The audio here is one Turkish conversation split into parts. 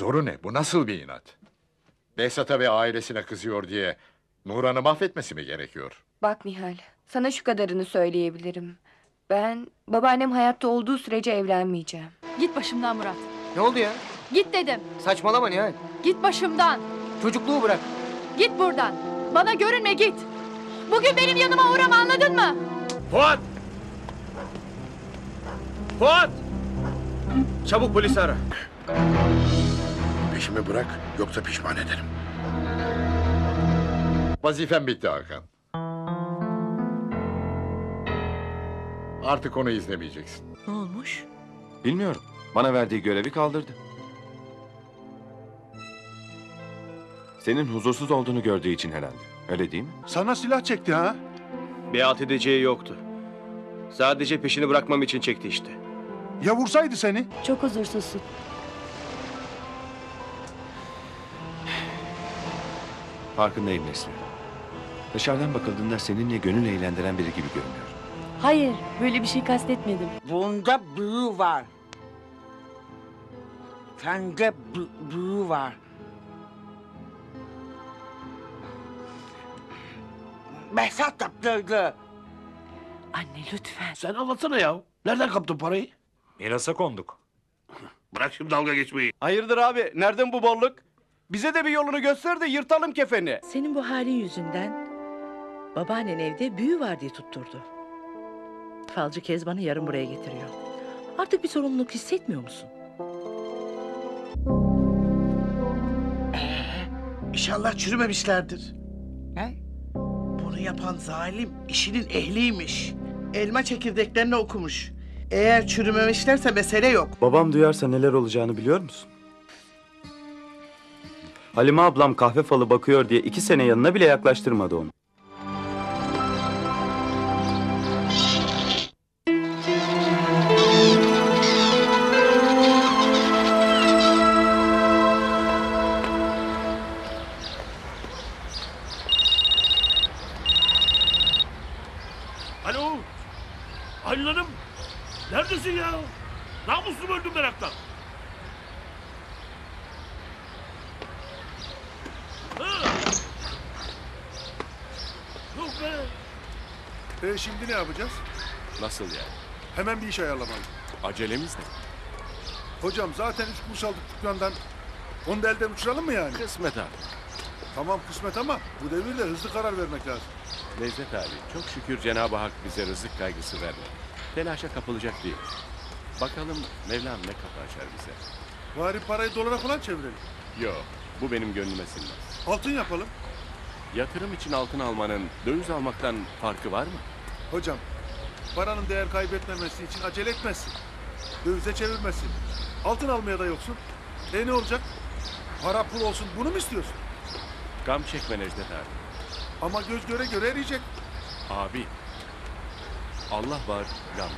Zoru ne? Bu nasıl bir inat? Behzat'a ve ailesine kızıyor diye Nuran'ı mahvetmesi mi gerekiyor? Bak Nihal, sana şu kadarını söyleyebilirim. Ben babaannem hayatta olduğu sürece evlenmeyeceğim. Git başımdan Murat. Ne oldu ya? Git dedim. Saçmalama Nihal. Git başımdan. Çocukluğu bırak. Git buradan. Bana görünme git. Bugün benim yanıma uğrama, anladın mı? Fuat! Fuat! Çabuk polisi ara. Peşimi bırak, yoksa pişman ederim. Vazifem bitti Hakan. Artık onu izlemeyeceksin. Ne olmuş? Bilmiyorum. Bana verdiği görevi kaldırdı. Senin huzursuz olduğunu gördüğü için herhalde. Öyle değil mi? Sana silah çekti ha? Biat edeceği yoktu. Sadece peşini bırakmam için çekti işte. Ya vursaydı seni? Çok huzursuzsun. Farkındayım Nesli. Dışarıdan bakıldığında seninle gönül eğlendiren biri gibi görünüyor. Hayır, böyle bir şey kastetmedim. Bunda büyü var. Sende büyü var. Behzat yaptırdı. Anne lütfen. Sen anlatsana ya. Nereden kaptın parayı? Mirasa konduk. Bırak şimdi dalga geçmeyi. Hayırdır abi? Nereden bu bolluk? Bize de bir yolunu göster de yırtalım kefeni. Senin bu halin yüzünden babaannen evde büyü var diye tutturdu. Falcı Kezban'ı yarın buraya getiriyor. Artık bir sorumluluk hissetmiyor musun? İnşallah çürümemişlerdir. Ne? Bunu yapan zalim işinin ehliymiş. Elma çekirdeklerini okumuş. Eğer çürümemişlerse mesele yok. Babam duyarsa neler olacağını biliyor musun? Halime ablam kahve falı bakıyor diye 2 sene yanına bile yaklaştırmadı onu. Alo. Aylin Hanım. Neredesin ya? Namusum öldüm meraktan. Ha. Yok be. Şimdi ne yapacağız? Nasıl yani? Hemen bir iş ayarlamalıyım. Acelemiz ne? Hocam zaten 3 kuruş aldık dükkandan. Onu da elden uçuralım mı yani? Kısmet abi. Tamam kısmet ama bu devirde hızlı karar vermek lazım. Necdet abi, çok şükür Cenab-ı Hak bize rızık kaygısı vermedi. Telaşa kapılacak değil. Bakalım Mevlam ne kapı açar bize. Bari parayı dolara falan çevirelim. Yok, bu benim gönlüme sinmez. Altın yapalım. Yatırım için altın almanın döviz almaktan farkı var mı? Hocam paranın değer kaybetmemesi için acele etmesin. Dövize çevirmesin. Altın almaya da yoksun. Ne olacak? Para pul olsun, bunu mu istiyorsun? Gam çekme Necdet abi. Ama göz göre göre eriyecek. Abi, Allah var, gam.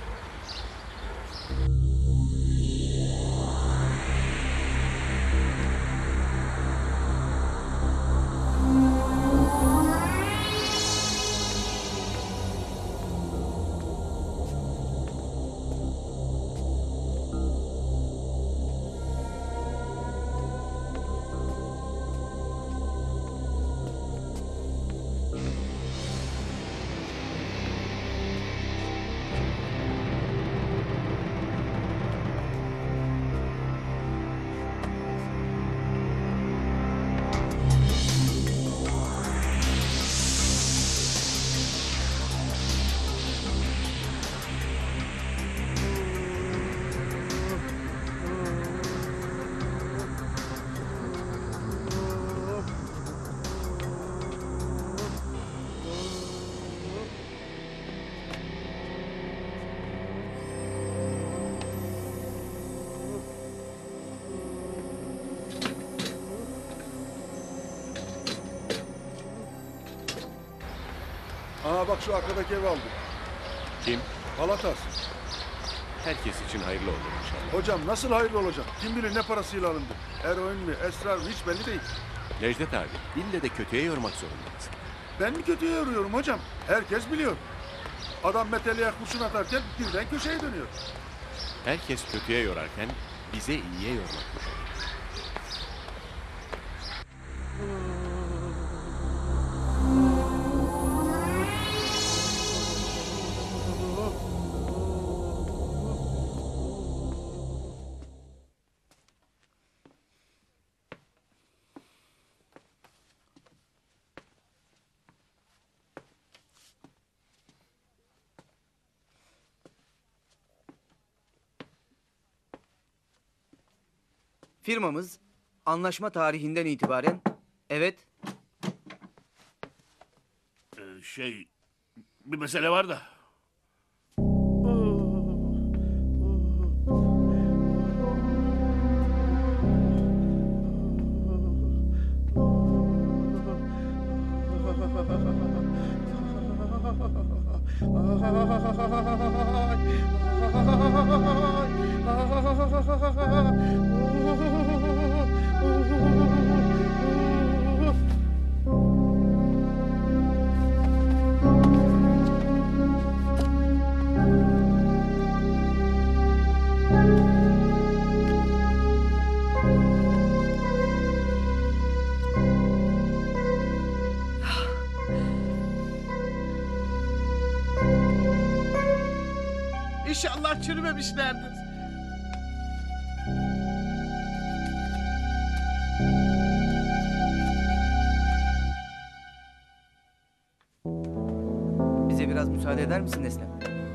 Aa bak şu arkadaki evi aldım. Kim? Palatas. Herkes için hayırlı olur inşallah. Hocam nasıl hayırlı olacak? Kim bilir ne parasıyla alındı? Eroin mi, esrar mı hiç belli değil. Necdet abi, ille de kötüye yormak zorundayız. Ben mi kötüye yoruyorum hocam? Herkes biliyor. Adam meteliğe kurşun atarken birden köşeye dönüyor. Herkes kötüye yorarken bize iyiye yormak düşer. Firmamız anlaşma tarihinden itibaren evet Bir mesele var da. İnşallah çürümemişlerdir. bize biraz müsaade eder misin Neslihan?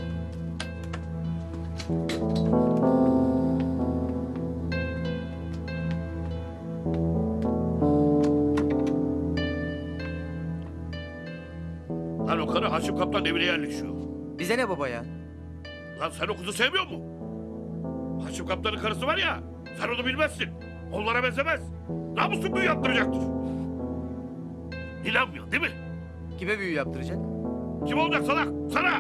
Lan o karı Haşim Kaptan evine yerleşiyor. Bize ne baba ya? Lan sen o kızı sevmiyor musun? Haşim Kaptan'ın karısı var ya, sen onu bilmezsin. Onlara benzemez. Namuslu büyü yaptıracaktır. İnanmıyor değil mi? Kime büyü yaptıracak? Kim olacak salak? Sana!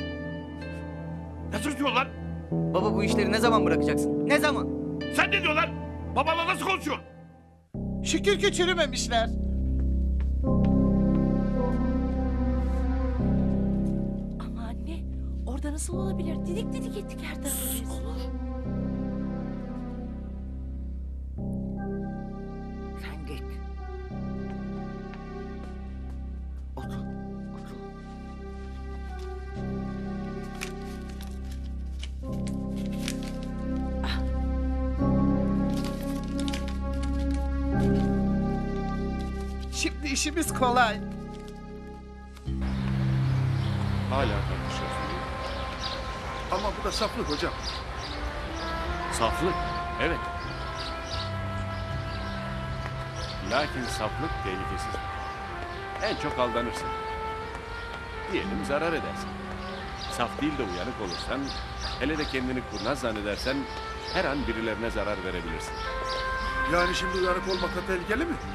Ne sırtıyorsun lan? Baba bu işleri ne zaman bırakacaksın? Ne zaman? Sen ne diyorsun lan? Babanla nasıl konuşuyorsun? Şükür ki çürümemişler. Ama anne orada nasıl olabilir? Didik didik ettik her tarafı. Olur. Sen git. Otur. Otur. Şimdi işimiz kolay. Hala tartışıyorsun. Ama bu da saflık hocam. Saflık, evet. Lakin saflık tehlikesiz. En çok aldanırsın. Diyelim zarar edersin. Saf değil de uyanık olursan, hele de kendini kurnaz zannedersen her an birilerine zarar verebilirsin. Yani şimdi uyanık olmak da tehlikeli mi?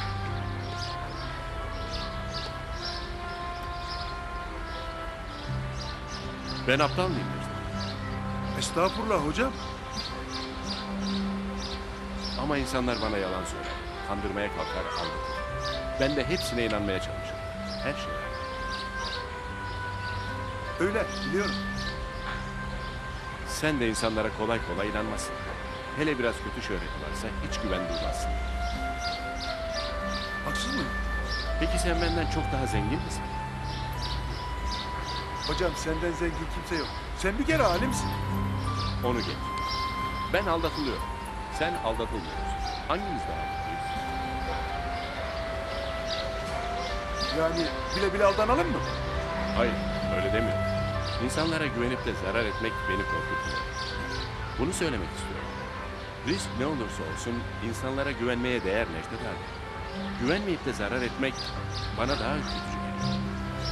Ben aptal mıyım Necdet? Estağfurullah hocam. Ama insanlar bana yalan söyler. Kandırmaya kalkar, aldatır. Ben de hepsine inanmaya çalışırım. Her şeye. Öyle biliyorum. Sen de insanlara kolay kolay inanmazsın. Hele biraz kötü şöhreti varsa hiç güven duymazsın. Haksız mıyım? Peki sen benden çok daha zengin misin? Hocam senden zengin kimse yok. Sen bir kere alimsin. Onu geç. Ben aldatılıyorum. Sen aldatılmıyorsun. Hangimiz daha mutluyuz? Yani bile bile aldanalım mı? Hayır, öyle demiyorum. İnsanlara güvenip de zarar etmek beni korkutuyor. Bunu söylemek istiyorum. Risk ne olursa olsun insanlara güvenmeye değer Necdet abi. Güvenmeyip de zarar etmek bana daha ürkütücü geliyor.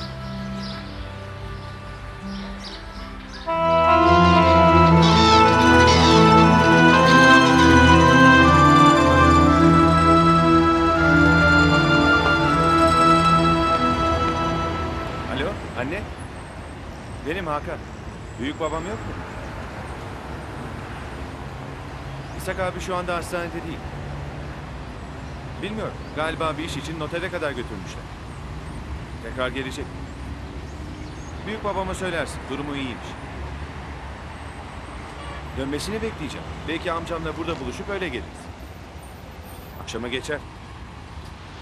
Alo, anne. Benim Hakan. Büyük babam yok mu? İshak abi şu anda hastanede değil. Bilmiyorum. Galiba bir iş için notere kadar götürmüşler. Tekrar gelecek. Büyük babama söylersin. Durumu iyiymiş. Dönmesini bekleyeceğim. Belki amcamla burada buluşup öyle geliriz. Akşama geçer.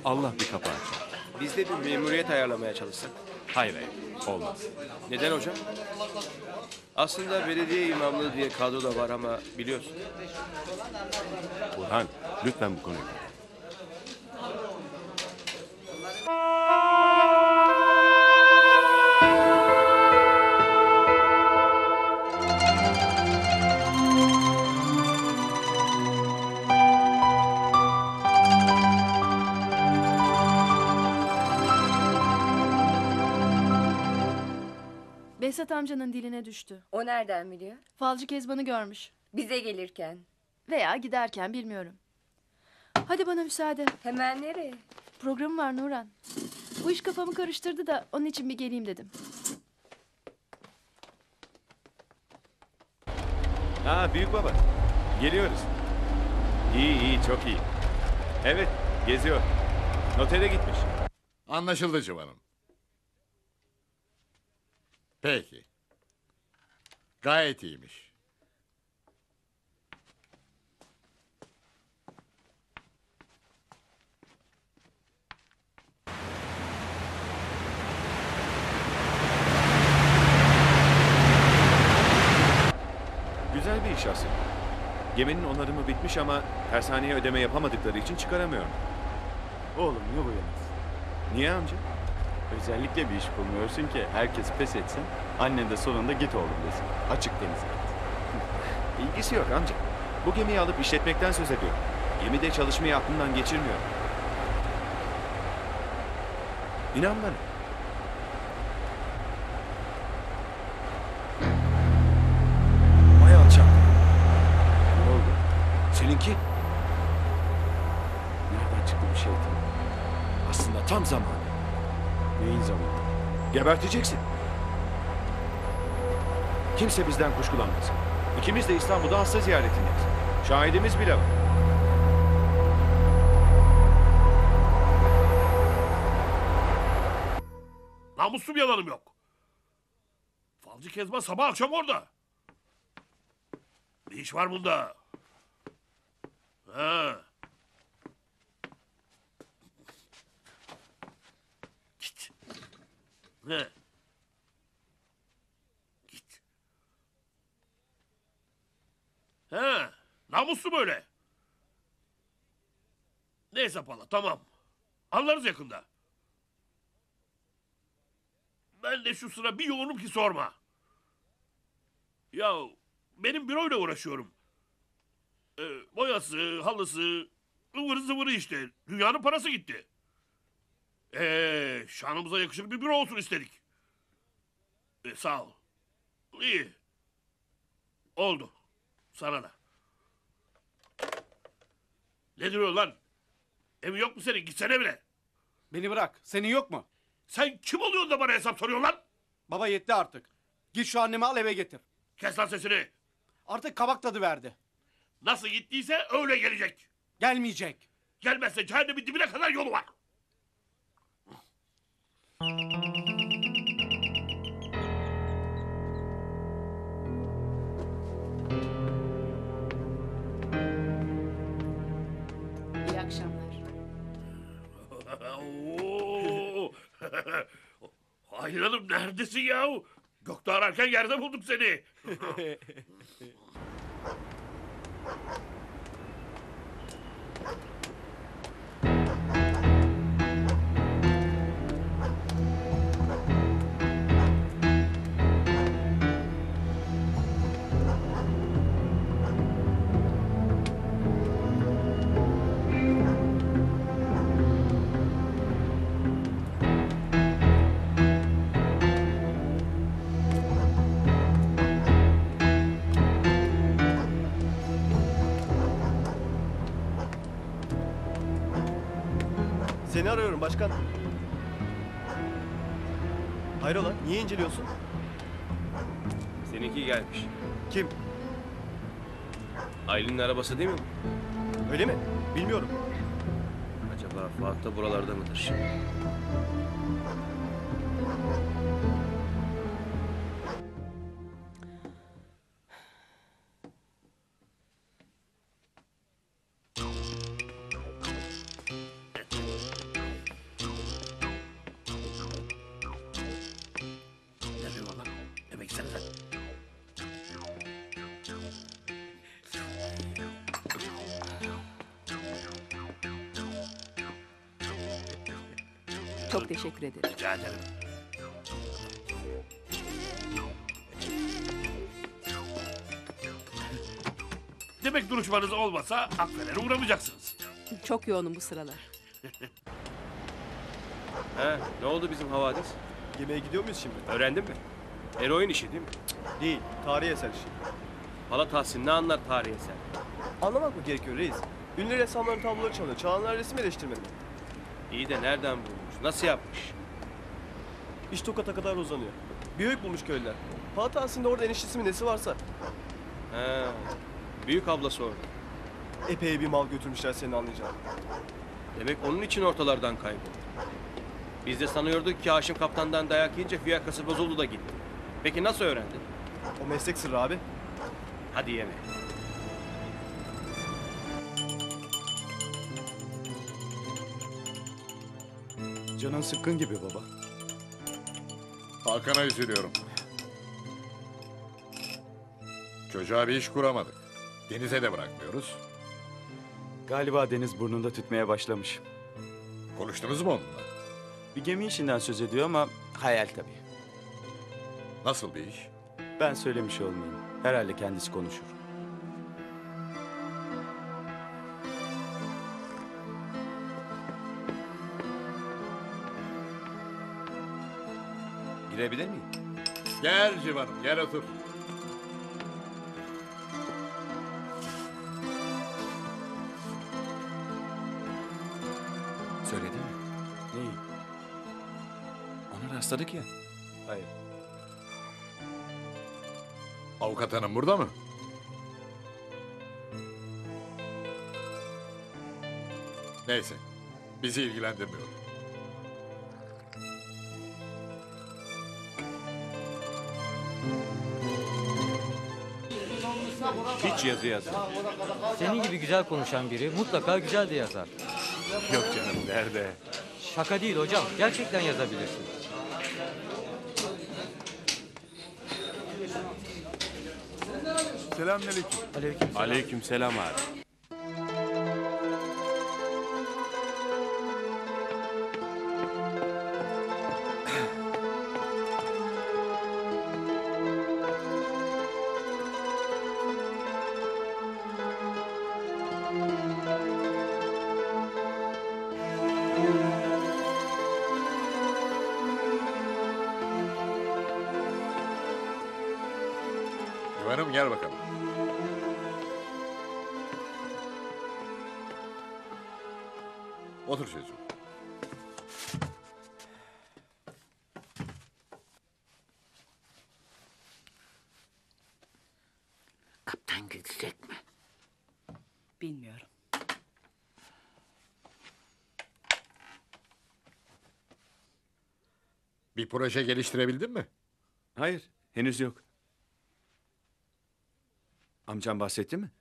Allah bir kapı açar. Biz de bir memuriyet ayarlamaya çalışsak. Hayır hayır, olmaz. Neden hocam? Aslında belediye imamlığı diye kadro da var ama biliyorsun. Burhan, lütfen bu konuyu. Behzat amcanın diline düştü. O nereden biliyor? Falcı Kezban'ı görmüş. Bize gelirken. Veya giderken bilmiyorum. Hadi bana müsaade. Hemen nereye? Programım var Nurhan. Bu iş kafamı karıştırdı da onun için bir geleyim dedim. Ha büyük baba. Geliyoruz. İyi iyi çok iyi. Evet geziyor. Notere gitmiş. Anlaşıldı civanım. Peki. Gayet iyiymiş. Güzel bir iş aslında. Geminin onarımı bitmiş ama tersaneye ödeme yapamadıkları için çıkaramıyorum. Oğlum ne bu ya? Niye amca? Özellikle bir iş bulmuyorsun ki herkes pes etsin. Annen de sonunda git oğlum desin. Açık denize git. İlgisi yok amca. Bu gemiyi alıp işletmekten söz ediyorum. Gemide çalışmayı aklımdan geçirmiyor. İnan bana. Vay alçak. Ne oldu? Seninki? Nereden çıktı bu şeytan? Aslında tam zamanı. Neyin zamanı? Geberteceksin. Kimse bizden kuşkulanmasın. İkimiz de İstanbul'da hasta ziyaretindeyiz. Şahidimiz bile var. Namuslu bir yalanım yok. Falcı Kezban sabah akşam orada. Ne iş var bunda? Ha. Git. Ne? Git. He, namuslu böyle. Neyse Pala, tamam. Anlarız yakında. Ben de şu sıra bir yoğunum ki sorma. Ya benim büroyla uğraşıyorum. Boyası, halısı, ıvırı zıvırı işte. Dünyanın parası gitti. Şanımıza yakışır bir büro olsun istedik. Sağ ol. İyi. Oldu. Sana da. Ne diyorsun lan? Evi yok mu senin? Gitsene bile. Beni bırak. Senin yok mu? Sen kim oluyorsun da bana hesap soruyorsun lan? Baba yetti artık. Git şu annemi al eve getir. Kes lan sesini. Artık kabak tadı verdi. Nasıl gittiyse öyle gelecek. Gelmeyecek. Gelmezse cehennemin dibine kadar yolu var. İyi akşamlar. Oo! Hayır hanım neredesin yahu? Gökte ararken yerde bulduk seni. Seni arıyorum başkan. Hayrola? Niye inceliyorsun? Seninki gelmiş. Kim? Aylin'in arabası değil mi? Öyle mi? Bilmiyorum. Acaba Fuat da buralarda mıdır? Çok teşekkür ederim. Rica ederim. Demek duruşmanız olmasa Akfeler'e uğramayacaksınız. Çok yoğunum bu sıralar. He, ne oldu bizim havadis? Yemeğe gidiyor muyuz şimdi? Öğrendin mi? Eroin işi değil mi? Değil. Tarihi eser işi. Hala Tahsin ne anlar tarihi eser? Anlamak mı gerekiyor reis? Ünlü ressamların tabloları çalıyor. Çalanlar resim eleştirmeni. İyi de nereden bulmuş? Nasıl yapmış? İş Tokat'a kadar uzanıyor. Bir öykü bulmuş köylüler. Fatih aslında orada eniştesi mi nesi varsa. He, büyük ablası orada. Epey bir mal götürmüşler senin anlayacağın. Demek onun için ortalardan kayboldu. Biz de sanıyorduk ki Haşim Kaptan'dan dayak yiyince fiyakası bozuldu da gitti. Peki nasıl öğrendin? O meslek sırrı abi. Hadi yeme. Canın sıkkın gibi baba. Hakan'a üzülüyorum. Çocuğa bir iş kuramadık. Denize de bırakmıyoruz. Galiba deniz burnunda tütmeye başlamış. Konuştunuz mu onunla? Bir gemi işinden söz ediyor ama hayal tabii. Nasıl bir iş? Ben söylemiş olmayayım. Herhalde kendisi konuşur. Girebilir miyim? Gel civanım, gel otur. Söyledin mi? Neyi? Ona rastladık ya. Hayır. Avukat hanım burada mı? Neyse, bizi ilgilendirmiyor. Hiç yazı yazma. Senin gibi güzel konuşan biri mutlaka güzel de yazar. Yok canım nerede? Şaka değil hocam. Gerçekten yazabilirsin. Selamünaleyküm. Aleykümselam. Aleykümselam abi. Civanım gel bakalım. Otur çocuğum. Kaptan gidecek mi? Bilmiyorum. Bir proje geliştirebildin mi? Hayır. Henüz yok. Amcam bahsetti mi?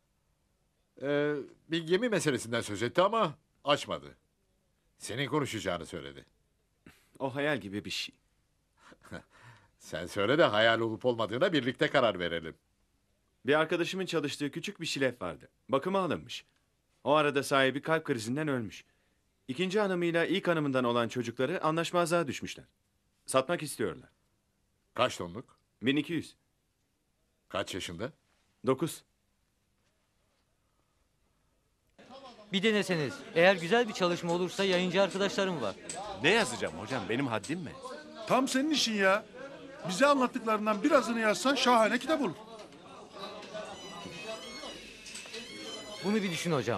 Bir gemi meselesinden söz etti ama açmadı. Senin konuşacağını söyledi. O hayal gibi bir şey. Sen söyle de hayal olup olmadığına birlikte karar verelim. Bir arkadaşımın çalıştığı küçük bir şilef vardı. Bakıma alınmış. O arada sahibi kalp krizinden ölmüş. İkinci hanımıyla ilk hanımından olan çocukları anlaşmazlığa düşmüşler. Satmak istiyorlar. Kaç tonluk? 1200. Kaç yaşında? 9. Bir deneseniz. Eğer güzel bir çalışma olursa yayıncı arkadaşlarım var. Ne yazacağım hocam benim haddim mi? Tam senin işin ya. Bize anlattıklarından birazını yazsan şahane kitap olur. Bunu bir düşün hocam.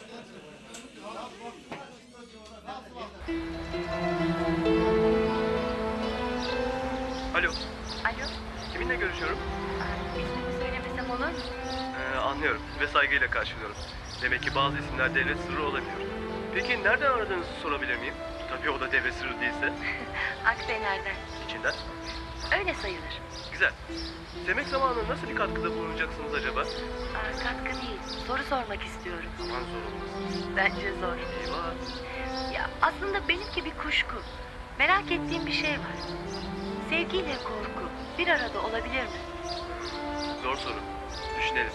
Alo, Alo, kiminle görüşüyorum? ismini söylemesem olur mu? Anlıyorum ve saygıyla karşılıyorum. Demek ki bazı isimler devlet sırrı olabiliyor. Peki nereden aradığınızı sorabilir miyim? Tabii o da devlet sırrı değilse. Akfener'den. İçinden. Öyle sayılır. Güzel. Demek zamanında nasıl bir katkıda bulunacaksınız acaba? Katkı değil, soru sormak istiyorum. Aman zor olmasın. Bence zor. Eyvah. Ya aslında benimki bir kuşku. Merak ettiğim bir şey var. Sevgiyle korku bir arada olabilir mi? Zor soru. Düşünelim.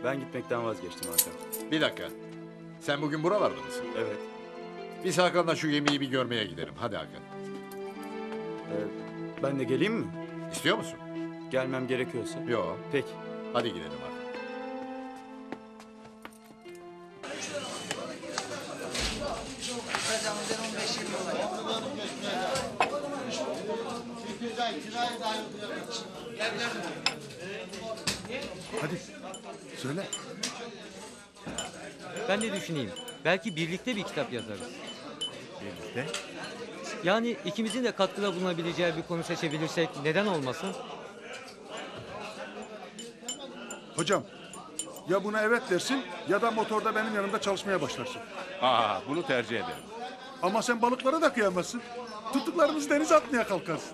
Ben gitmekten vazgeçtim Hakan. Bir dakika. Sen bugün buralarda mısın? Evet. Biz Hakan'la şu yemeği bir görmeye gidelim. Hadi Hakan. Ben de geleyim mi? İstiyor musun? Gelmem gerekiyorsa. Yok. Peki. Hadi gidelim Hakan. Hadi söyle. Ben de düşüneyim. Belki birlikte bir kitap yazarız. Birlikte? Yani ikimizin de katkıda bulunabileceği bir konu seçebilirsek neden olmasın? Hocam ya buna evet dersin ya da motorda benim yanımda çalışmaya başlarsın. Aa, bunu tercih ederim. Ama sen balıklara da kıyamazsın. Tuttuklarımızı denize atmaya kalkarsın.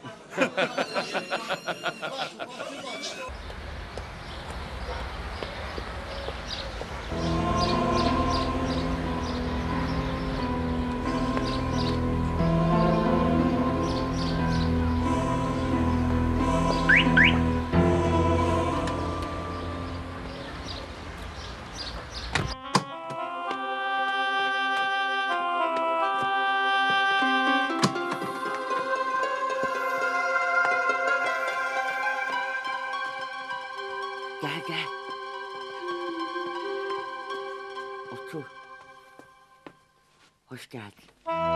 Gel gel. Otur. Hoş geldin.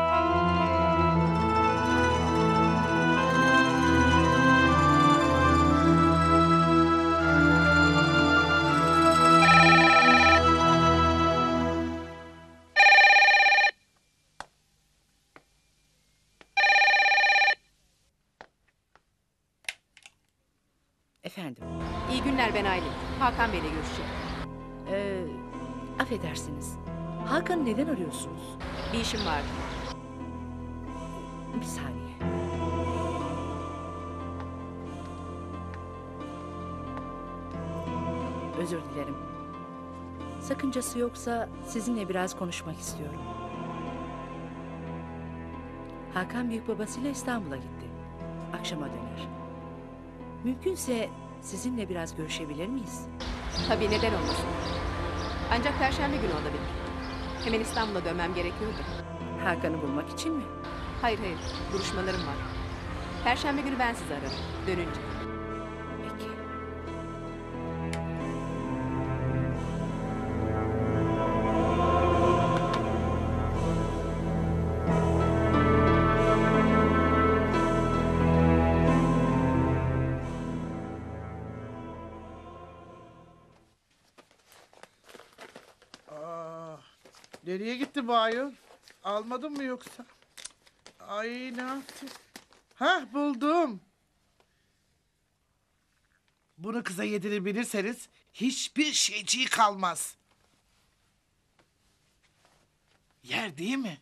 Efendim. İyi günler, ben Aylin. Hakan Bey'le görüşeceğim. Affedersiniz. Hakan'ı neden arıyorsunuz? Bir işim vardı. Bir saniye. Özür dilerim. Sakıncası yoksa sizinle biraz konuşmak istiyorum. Hakan büyükbabasıyla İstanbul'a gitti. Akşama döner. Mümkünse sizinle biraz görüşebilir miyiz? Tabii, neden olmasın. Ancak Perşembe günü olabilir. Hemen İstanbul'a dönmem gerekiyordu. Hakan'ı bulmak için mi? Hayır, duruşmalarım var. Perşembe günü ben sizi ararım, dönünce. Peki. Nereye gitti bu ayol? Almadın mı yoksa? Ay ne yaptın? Hah, buldum. Bunu kıza yedirebilirseniz hiçbir şeyciği kalmaz. Yer değil mi?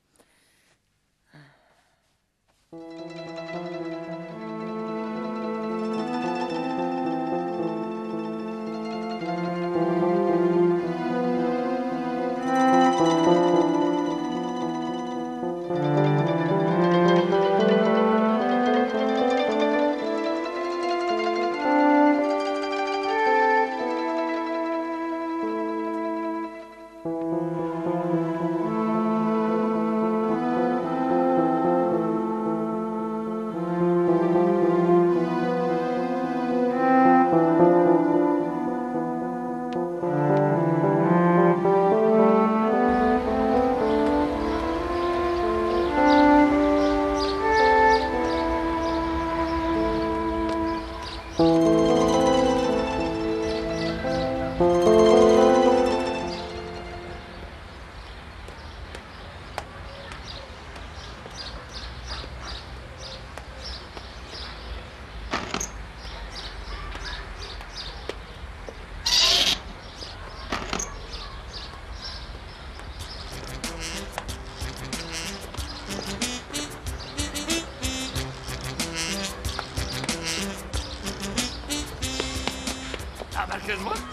Herkes var.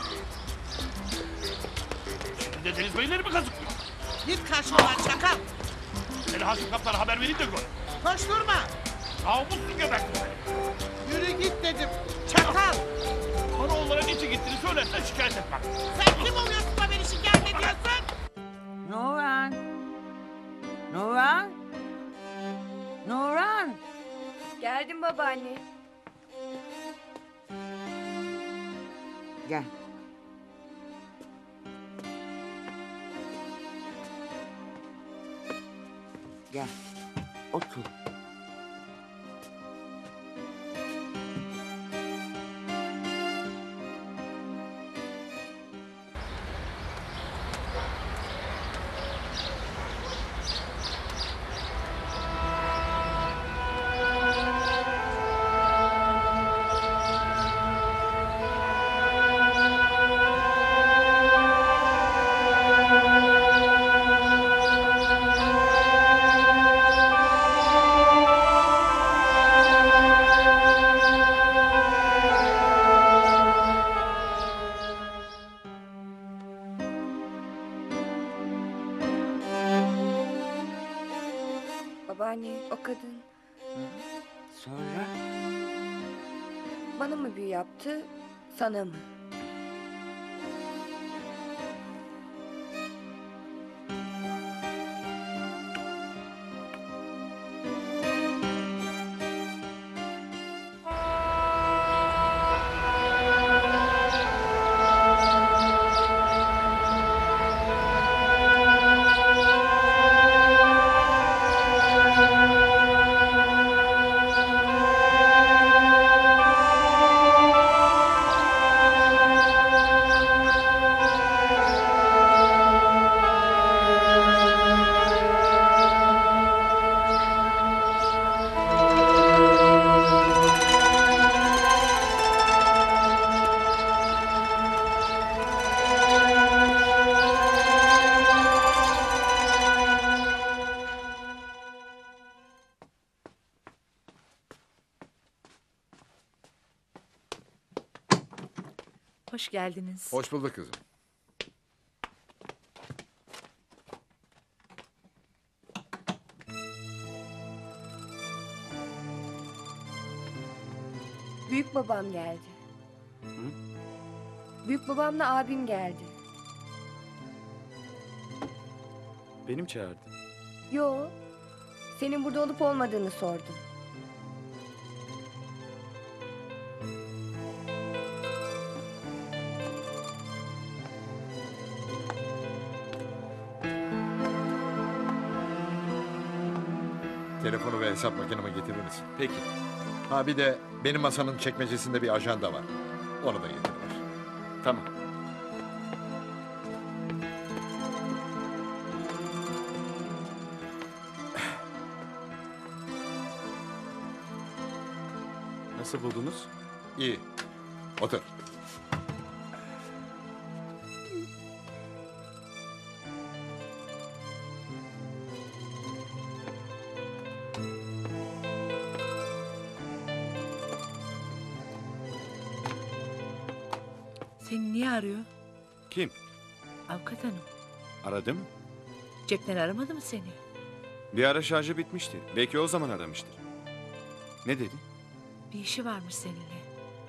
Şimdi de Deniz Beyleri mi kazıklıyor? Git karşımdan çakal. Seni Haşim Kaptan'a haber vereyim de gör. Koşturma. Namuslu göbekli seni. Yürü git dedim. Çakal. Bana onlara niçin gittiğini söyle. söylersen şikayet etmem. Sen kim oluyorsun da beni şikayet ediyorsun? Nurhan. Nurhan. Nurhan. Geldim babaanne. Gel. Gel. Otur. Babaanne, o kadın Sonra? bana mı büyü yaptı, sana mı? Hoş geldiniz. Hoş bulduk kızım. Büyük babam geldi. Büyük babamla abim geldi. Benim çağırdı. Yo, senin burada olup olmadığını sordum. Telefonu ve hesap makinemi getirir misin? Peki. Ha bir de benim masanın çekmecesinde bir ajanda var. Onu da getir. Tamam. Nasıl buldunuz? İyi. Otur. Seni niye arıyor? Kim? Avukat hanım. Aradı mı? Cepten aramadı mı seni? Bir ara şarjı bitmişti. Belki o zaman aramıştır. Ne dedi? Bir işi varmış seninle.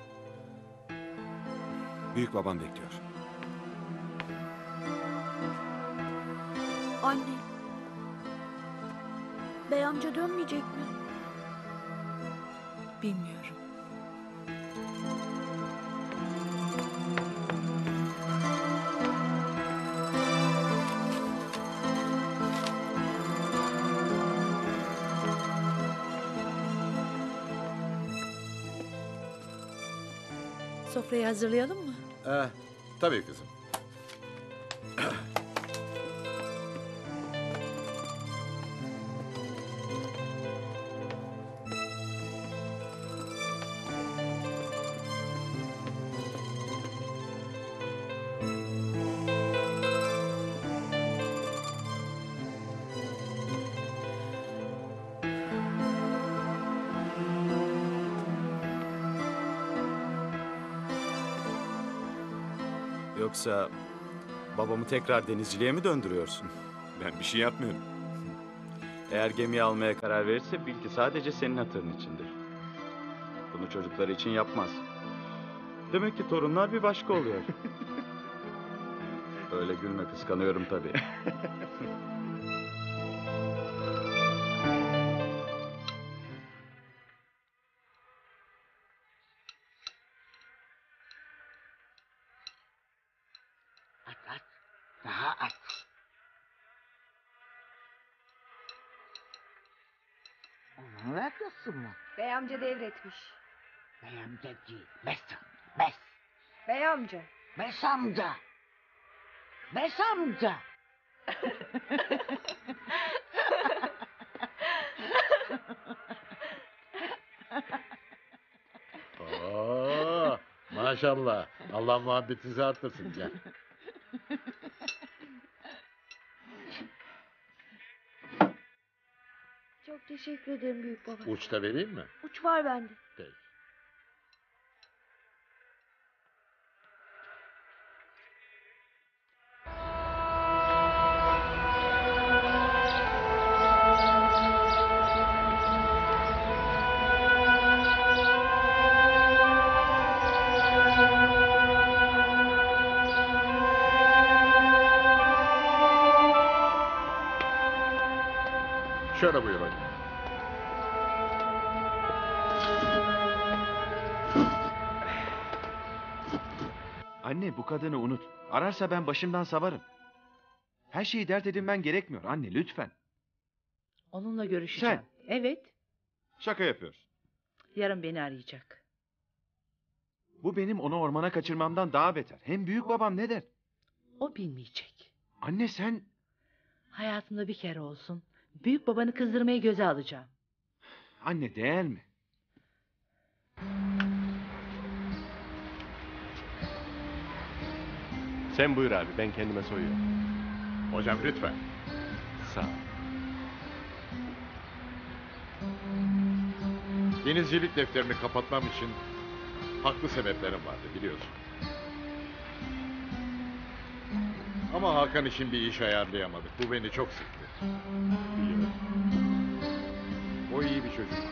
Büyük babam bekliyor. Anne. Bey amca dönmeyecek mi? Bilmiyorum. Sofrayı hazırlayalım mı? Tabii kızım. Yoksa babamı tekrar denizciliğe mi döndürüyorsun? Ben bir şey yapmıyorum. Eğer gemiyi almaya karar verirse bil ki sadece senin hatırın içindir. Bunu çocukları için yapmaz. Demek ki torunlar bir başka oluyor. Öyle gülme, kıskanıyorum tabii. At. Daha at. Onun radyosu mu? Bey amca devretmiş. Bey amca değil. Bes. Bey amca. Bes amca. Bes amca. Oo, maşallah. Allah muhabbetinizi arttırsın. Gel. Çok teşekkür ederim büyük baba. Uçta vereyim mi? Uç var bende. Peki. Şöyle buyurun. Anne, bu kadını unut. Ararsa ben başımdan savarım. Her şeyi dert edinmen gerekmiyor anne, lütfen. Onunla görüşeceğim. Sen? Evet. Şaka yapıyorsun. Yarın beni arayacak. Bu benim onu ormana kaçırmamdan daha beter. Hem büyük babam ne der? O bilmeyecek. Anne sen... Hayatımda bir kere olsun büyük babanı kızdırmayı göze alacağım. Anne değer mi? Sen buyur abi, ben kendime soyuyorum. Hocam lütfen. Sağ ol. Denizcilik defterini kapatmam için haklı sebeplerim vardı biliyorsun. Ama Hakan için bir iş ayarlayamadık. Bu beni çok sıktı. Biliyorum. O iyi bir çocuk.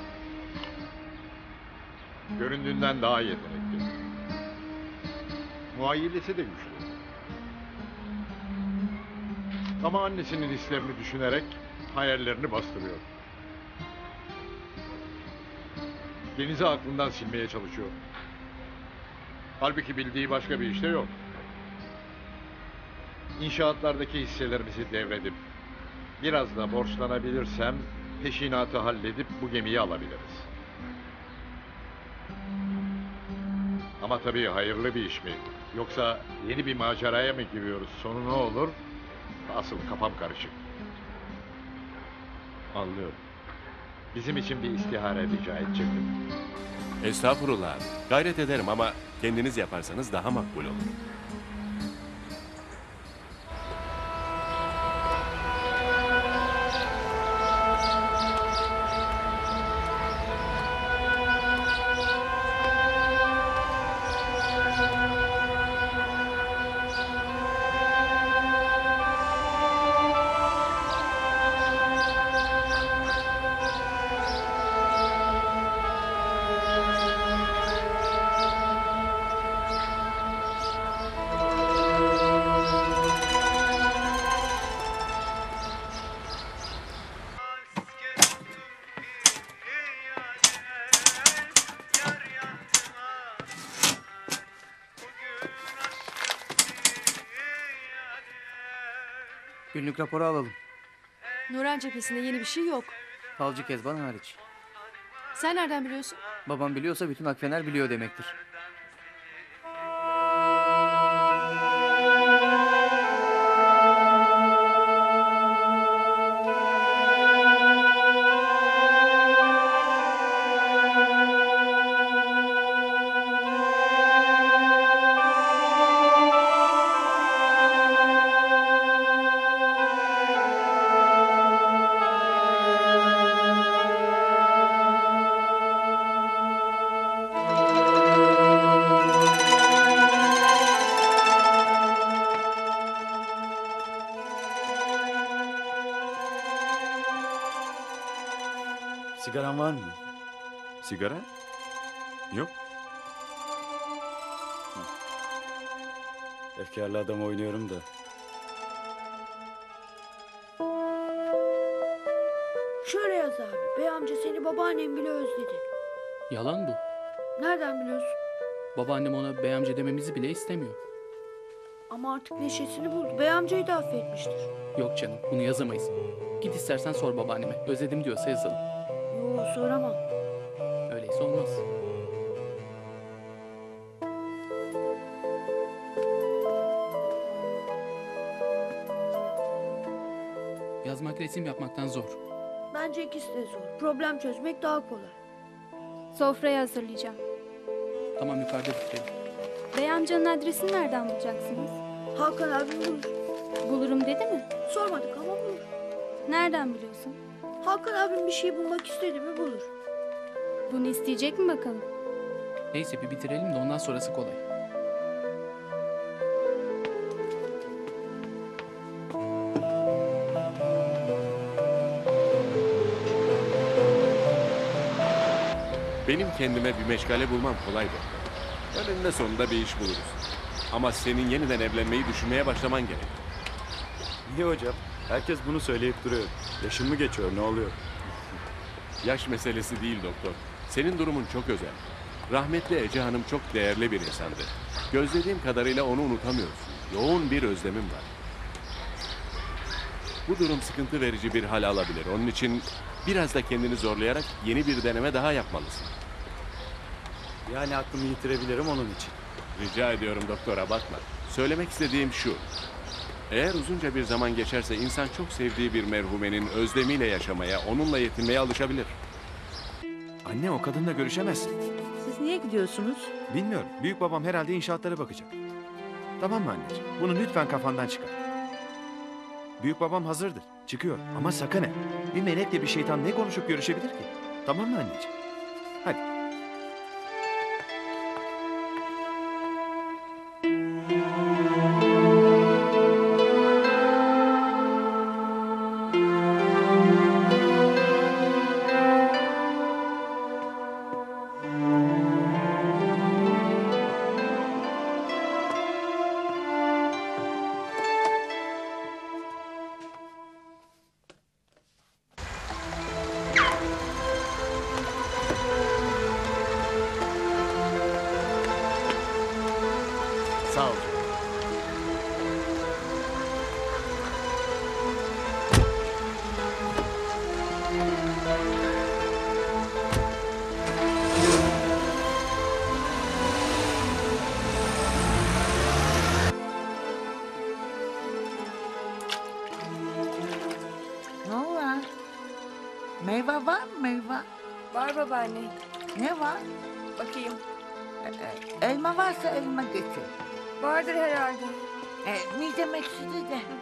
Göründüğünden daha yetenekli. Muayyilesi de güçlü. Ama annesinin hislerini düşünerek hayallerini bastırıyor. Deniz'i aklından silmeye çalışıyor. Halbuki bildiği başka bir işte yok. İnşaatlardaki hisselerimizi devredip biraz da borçlanabilirsem peşinatı halledip bu gemiyi alabiliriz. Ama tabii hayırlı bir iş mi? Yoksa yeni bir maceraya mı giriyoruz? Sonu ne olur? Asıl kafam karışık. Anlıyorum. Bizim için bir istihare rica edecektim. Estağfurullah abi. Gayret ederim ama kendiniz yaparsanız daha makbul olur. Günlük raporu alalım. Nuran cephesinde yeni bir şey yok. Falcı Kezban hariç. Sen nereden biliyorsun? Babam biliyorsa bütün Akfener biliyor demektir. Sigaran var mı? Sigara? Yok. Efkarlı adam oynuyorum da. Şöyle yaz abi. Bey amca seni babaannem bile özledi. Yalan bu. Nereden biliyorsun? Babaannem ona bey amca dememizi bile istemiyor. Ama artık neşesini buldu. Bey amcayı da affetmiştir. Yok canım, bunu yazamayız. Git istersen sor babaanneme. Özledim diyorsa yazalım. Yo, soramam. Öyleyse olmaz. Yazmak resim yapmaktan zor. Bence ikisi de zor. Problem çözmek daha kolay. Sofrayı hazırlayacağım. Tamam, yukarıda bitirelim. Bey amcanın adresini nereden bulacaksınız? Hakan abim bulur. Bulurum dedi mi? Sormadık ama bulur. Nereden biliyorsun? Hakan abim bir şey bulmak istedi mi bulur. Bunu isteyecek mi bakalım? Neyse bir bitirelim de ondan sonrası kolay. Benim kendime bir meşgale bulmam kolay doktor. Önünde sonunda bir iş buluruz. Ama senin yeniden evlenmeyi düşünmeye başlaman gerek. Niye hocam? Herkes bunu söyleyip duruyor. Yaşın mı geçiyor, ne oluyor? Yaş meselesi değil doktor. Senin durumun çok özel. Rahmetli Ece Hanım çok değerli bir insandı. Gözlediğim kadarıyla onu unutamıyorsun. Yoğun bir özlemim var. Bu durum sıkıntı verici bir hal alabilir. Onun için biraz da kendini zorlayarak yeni bir deneme daha yapmalısın. Yani aklımı yitirebilirim onun için. Rica ediyorum doktor, abartma. Söylemek istediğim şu. Eğer uzunca bir zaman geçerse insan çok sevdiği bir merhumenin özlemiyle yaşamaya, onunla yetinmeye alışabilir. Anne, o kadınla görüşemezsin. Siz niye gidiyorsunuz? Bilmiyorum. Büyük babam herhalde inşaatlara bakacak. Tamam mı anneciğim? Bunu lütfen kafandan çıkar. Büyük babam hazırdır. Çıkıyor. Ama sakın ha. Bir melekle bir şeytan ne konuşup görüşebilir ki? Tamam mı anneciğim? Hadi. Sağ ol. Ne var? Meyve var mı meyve? Var babaanne. Ne var? Bakayım. Elma varsa elma getir. Vardır herhalde. Midem ekşidi de.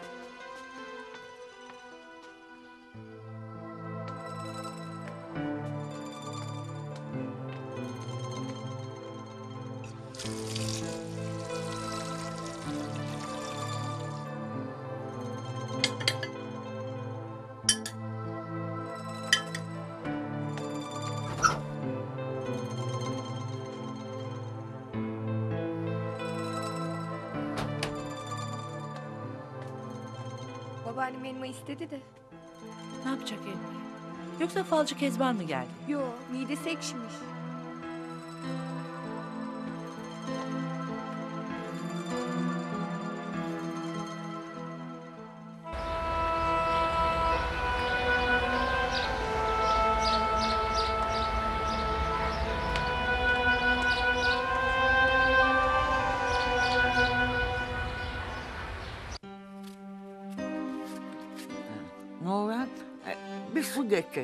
Babaannem elma istedi de. Ne yapacak elmayı? Yoksa falcı Kezban mı geldi? Yo, midesi ekşimiş. Murat, bir su getir.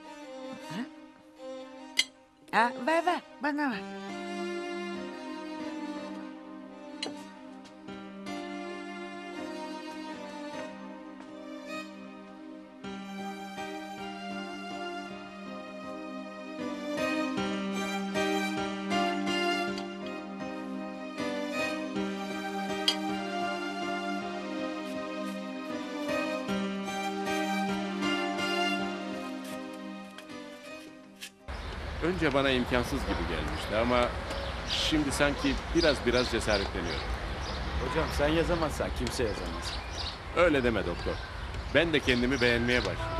Ha, ver, bana ver. Önce bana imkansız gibi gelmişti ama şimdi sanki biraz cesaretleniyorum. Hocam sen yazamazsan kimse yazamaz. Öyle deme doktor. Ben de kendimi beğenmeye başlayacağım.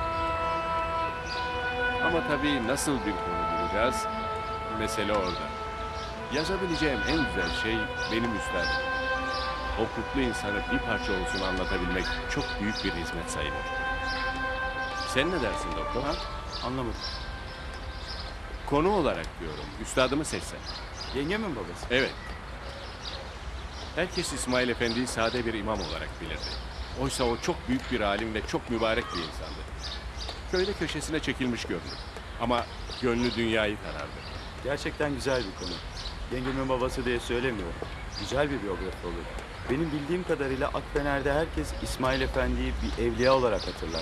Ama tabii nasıl bir konu bulacağız? Mesele orada. Yazabileceğim en güzel şey benim üstadım. O kutlu insanı bir parça olsun anlatabilmek çok büyük bir hizmet sayılır. Sen ne dersin doktor? Ha? Anlamadım. Konu olarak diyorum. Üstadımı seçsen. Yengemin babası. Evet. Herkes İsmail Efendi'yi sade bir imam olarak bilirdi. Oysa o çok büyük bir alim ve çok mübarek bir insandı. Köyde köşesine çekilmiş görünür. Ama gönlü dünyayı karardı. Gerçekten güzel bir konu. Yengemin babası diye söylemiyorum. Güzel bir biyografi olur. Benim bildiğim kadarıyla Akfener'de herkes İsmail Efendi'yi bir evliya olarak hatırlar.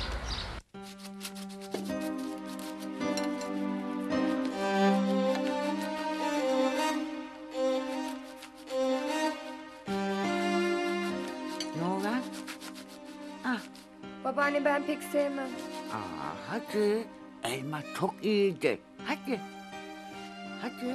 Ne olan? Babaanne ben pek sevmem. Hadi. Elma çok iyiydi. Hadi. Hadi.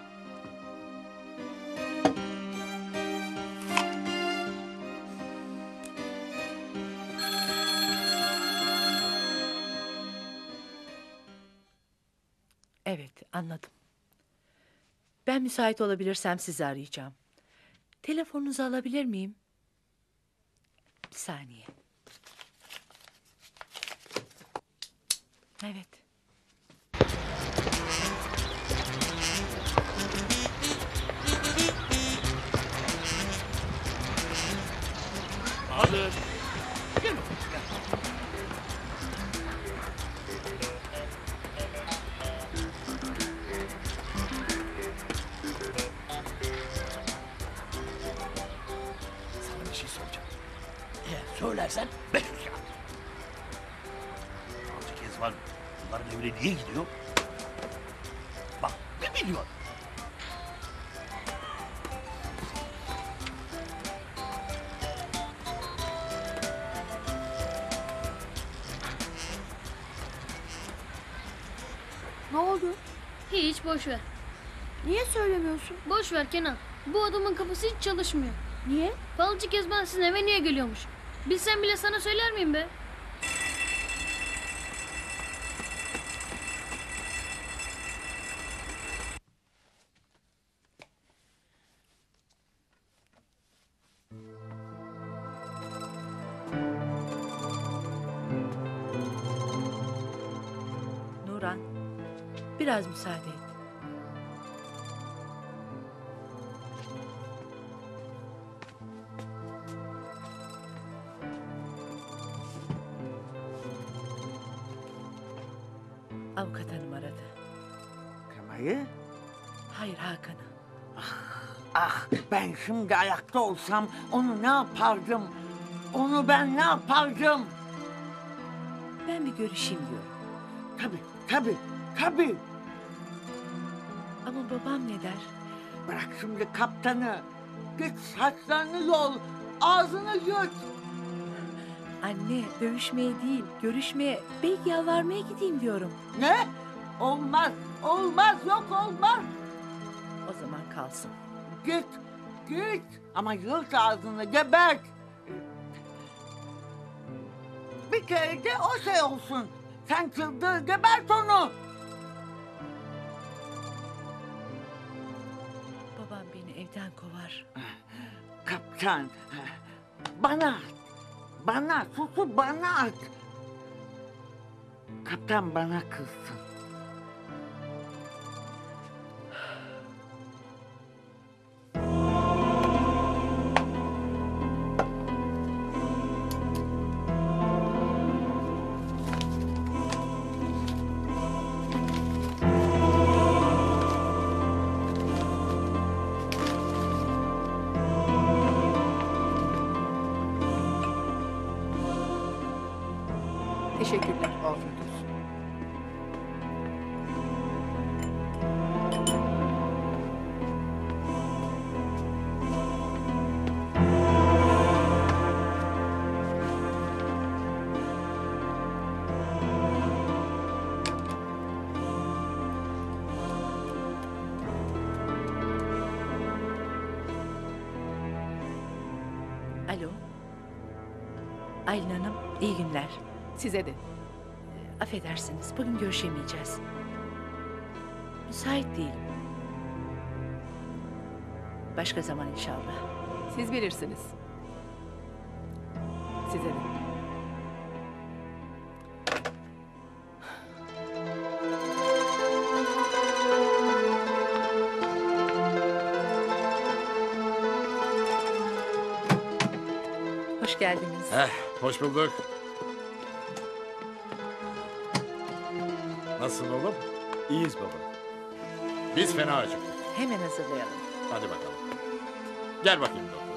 Evet, anladım. Ben müsait olabilirsem sizi arayacağım. Telefonunuzu alabilir miyim? Bir saniye. Evet. Alın. Gel. Sana bir şey soracağım. Eğer söylersen 500 kağıt. Falcı Kezban bunların evine niye gidiyor? Bak 1 milyon. Ne oldu? Hiç boş ver. Niye söylemiyorsun? Boş ver Kenan. Bu adamın kafası hiç çalışmıyor. Niye? Falcı Kezban sizin eve niye geliyormuş? Bilsem bile sana söyler miyim be? Nuran, biraz müsaade et. Avukat hanım aradı. Kemal'i? Hayır, Hakan'ı. Ah, ben şimdi ayakta olsam onu ne yapardım? Onu ben ne yapardım? Ben bir görüşeyim diyorum. Tabii. Ama babam ne der? Bırak şimdi kaptanı. Git saçlarını yol, ağzını yut. Anne, dövüşmeye değil, görüşmeye, belki yalvarmaya gideyim diyorum. Ne? Olmaz, yok olmaz. O zaman kalsın. Git. Ama yırt ağzını, gebert. Bir kere de o şey olsun. Sen çıldır, gebert onu. Babam beni evden kovar. Kaptan, bana, susu bana at. Kaptan bana kızsın. Teşekkürler. Afiyet olsun. Alo. Aylin Hanım, iyi günler. Size de. Affedersiniz, bugün görüşemeyeceğiz. Müsait değilim. Başka zaman inşallah. Siz bilirsiniz. Size de. Hoş geldiniz. Hoş bulduk. Nasılsın oğlum? İyiyiz baba. Biz fena acıktık. Hemen hazırlayalım. Hadi bakalım. Gel bakayım doktor.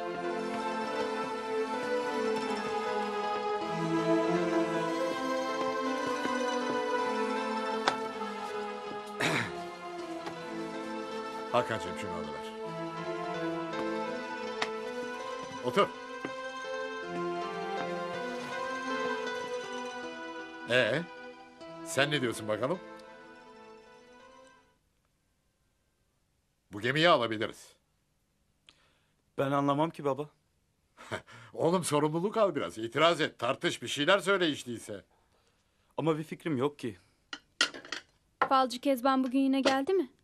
Hakan'cığım şunu alıver. Otur. Sen ne diyorsun bakalım? Bu gemiyi alabiliriz. Ben anlamam ki baba. Oğlum sorumluluk al biraz. İtiraz et, tartış, bir şeyler söyle hiç değilse. Ama bir fikrim yok ki. Falcı Kezban bugün yine geldi mi?